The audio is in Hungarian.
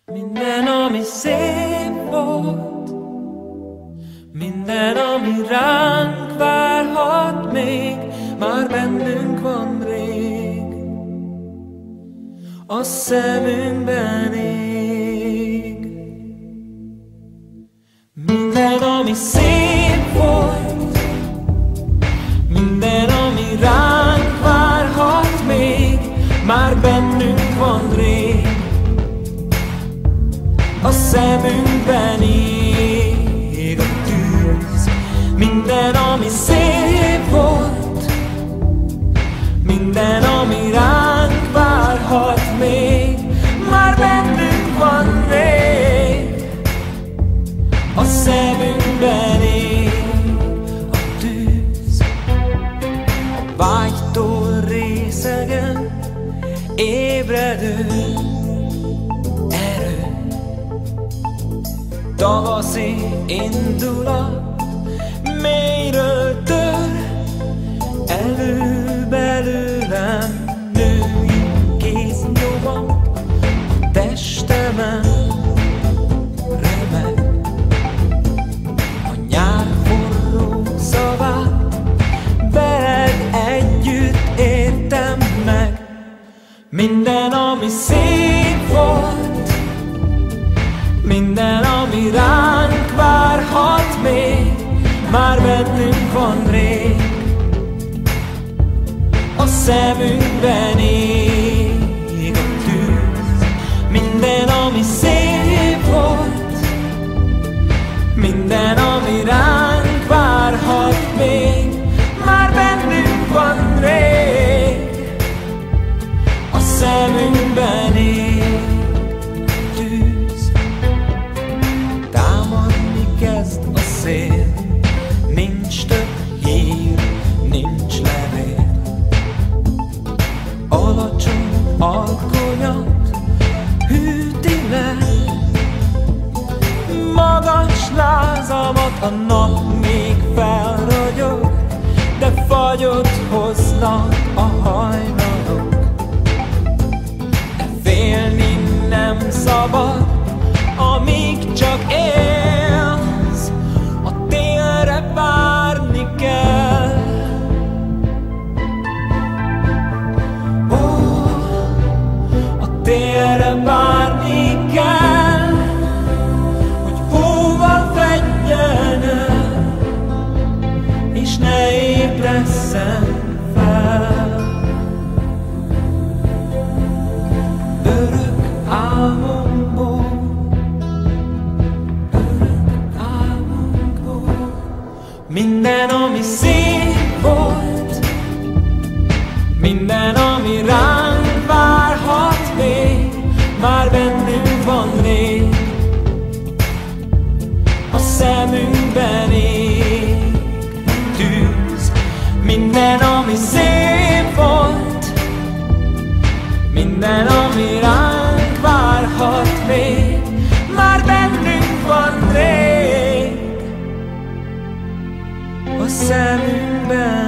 Minden, ami szép volt, minden, ami ránk várhat még, már bennünk van rég, a szemünkben ég. Minden, ami szép volt, minden, ami ránk várhat még, már bennünk van rég, a szemünkben ég a tűz. Minden, ami szép volt, minden, ami ránk várhat még, már bennünk van rég, a szemünkben ég a tűz. A vágytól részegen ébredő erő, tavaszi indulat mélyről tör elő belőlem, női kéznyomok a testemen remeg. A nyár forró szavát veled együtt értem meg. Minden, ami szép volt, minden, ami ránk várhat még, már bennünk van rég, a szemünkben ég a tűz. Minden, ami szép volt, minden, ami ránk várhat még, már bennünk van rég, a szemünkben ég a tűz. Támadni kezd a szél, nincs több hír, nincs levél. Alacsony alkonyat hűti le magas lázamat, a nap még felragyog, de fagyot hoznak a hajnalok. De félni nem szabad, amíg csak élsz, a télre várni kell. Ó, a télre várni kell, hogy hóval fedjen el, és ne ébresszen fel. Örök álmomból, minden, ami szép volt, minden, ami ránk várhat még, már bennünk van rég, a szemünkben ég tűz. Minden, ami szép volt, minden, ami ránk várhat még, már bennünk van rég, a szemünkben.